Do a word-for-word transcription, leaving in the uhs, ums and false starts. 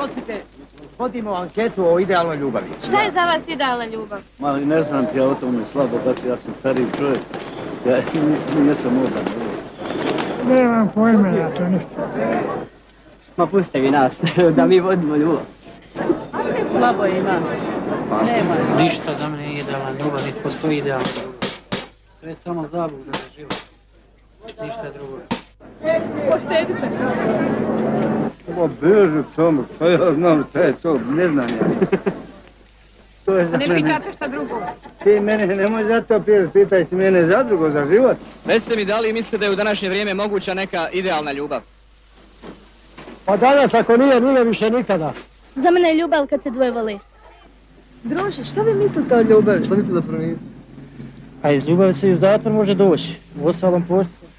Prostite, vodimo anketu o idealnoj ljubavi. Šta je za vas idealna ljubav? Ma, ne znam ti ja o tome slabo, dakle, ja sam stariji čovjek, ja nisam modan. Nemam pojma ja to ništa. Ma puste vi nas, da mi vodimo ljubav. Slabo ima. Nema. Ništa za mene nije idealna ljubav, niti postoji idealna ljubav. To je samo zabluda za život. Ništa drugo. Poštedite. Pa beži tomu, što ja znam šta je to, ne znam ja. To je za Ne mene. pitate šta drugo. Ti mene nemoj za to pitajte mene za drugo, za život. Recite mi, da li mislite da je u današnje vrijeme moguća neka idealna ljubav? Pa danas ako nije, nije više nikada. Za mene je ljubav kad se dvoje voli. Druže, šta vi mislite o ljubavi? Šta mislite da zatvorenici? A iz ljubavi se i u zatvor može doći. U ostalom pošti se.